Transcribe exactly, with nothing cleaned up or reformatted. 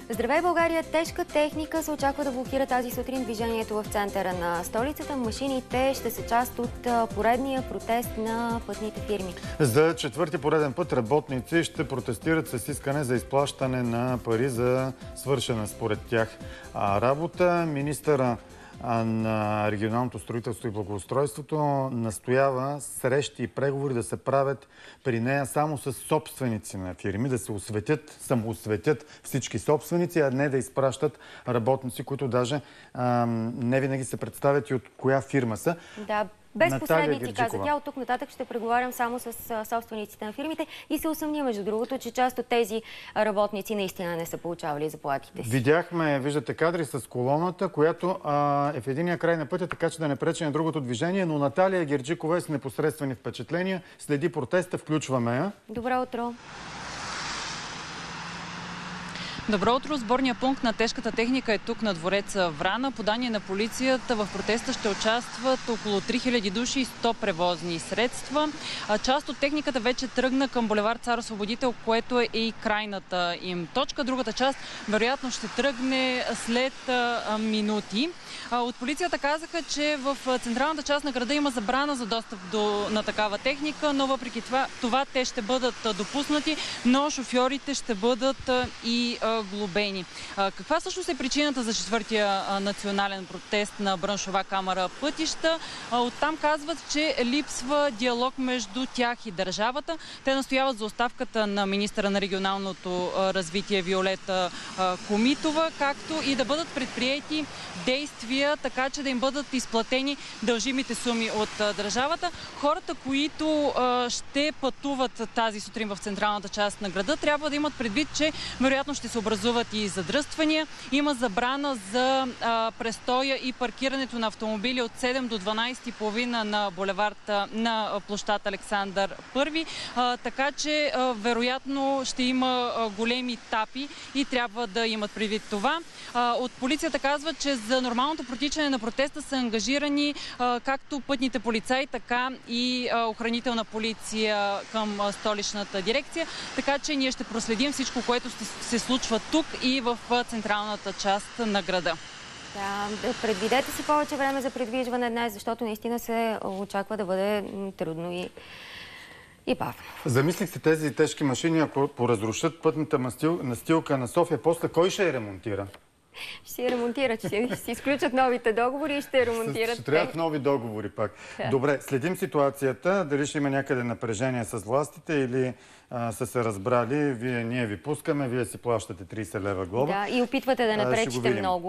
Здравей, България! Тежка техника се очаква да блокира тази сутрин движението в центъра на столицата. Машините ще са част от поредния протест на пътните фирми. За четвърти пореден път работници ще протестират с искане за изплащане на пари за свършена според тях работа. Министъра на регионалното строителство и благоустройството настоява срещи и преговори да се правят при нея само с собственици на фирми, да се осветят, самоосветят всички собственици, а не да изпращат работници, които даже а, не винаги се представят и от коя фирма са. Да. Без посредници, каза тя. От тук нататък ще преговарям само с собствениците на фирмите и се усъмня, между другото, че част от тези работници наистина не са получавали заплатите си. Видяхме, виждате кадри с колоната, която а, е в единия край на пътя, така че да не пречи на другото движение, но Наталия Герджикова е с непосредствени впечатления. Следи протеста, включваме я. Добро утро! Добро утро! Сборният пункт на тежката техника е тук на двореца Врана. По данни на полицията в протеста ще участват около три хиляди души и сто превозни средства. Част от техниката вече тръгна към булевард Цар Освободител, което е и крайната им точка. Другата част вероятно ще тръгне след минути. От полицията казаха, че в централната част на града има забрана за достъп до, на такава техника, но въпреки това, това те ще бъдат допуснати, но шофьорите ще бъдат и глобени. Каква всъщност е причината за четвъртия национален протест на браншова камара пътища? Оттам казват, че липсва диалог между тях и държавата. Те настояват за оставката на министъра на регионалното развитие Виолета Комитова, както и да бъдат предприети действия, така че да им бъдат изплатени дължимите суми от държавата. Хората, които ще пътуват тази сутрин в централната част на града, трябва да имат предвид, че вероятно ще се образуват и задръствания. Има забрана за а, престоя и паркирането на автомобили от седем до дванадесет и половина на булевард на площад Александър Първи. А, така че а, вероятно ще има а, големи тапи и трябва да имат предвид това. А, от полицията казва, че за нормалното протичане на протеста са ангажирани а, както пътните полицаи, така и а, охранителна полиция към а, столичната дирекция. Така че ние ще проследим всичко, което се случва тук и в централната част на града. Да, предвидете си повече време за придвижване днес, защото наистина се очаква да бъде трудно и, и бавно. Замислих се, тези тежки машини, ако поразрушат пътната настилка на София, после кой ще я ремонтира? Ще я ремонтират, ще си изключат новите договори и ще ремонтират. Ще трябват нови договори пак. Да. Добре, следим ситуацията. Дали ще има някъде напрежение с властите или а, са се разбрали, вие, ние ви пускаме, вие си плащате тридесет лева глоба. Да, и опитвате да не пречите много.